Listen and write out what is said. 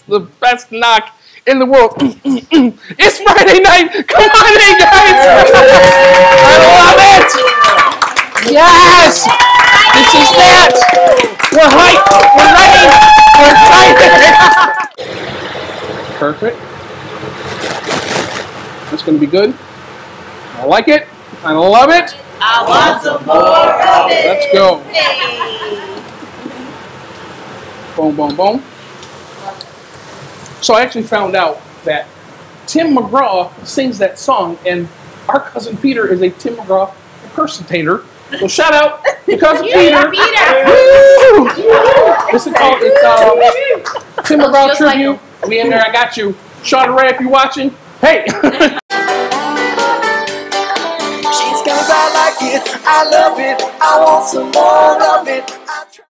the best knock in the world. It's Friday night. Come on in, guys. I love it. Yes. This is that. We're hyped. We're ready. We're excited. Perfect. That's going to be good. I like it. I love it. I want some more of it. Let's go. Hey. Boom, boom, boom. So I actually found out that Tim McGraw sings that song, and our cousin Peter is a Tim McGraw impersonator. So shout out to cousin Peter. Woo! This is called Tim McGraw Tribute. We in there. I got you. Sean Ray, if you're watching, hey. She's 'cause I like it, I love it, I want some more of it.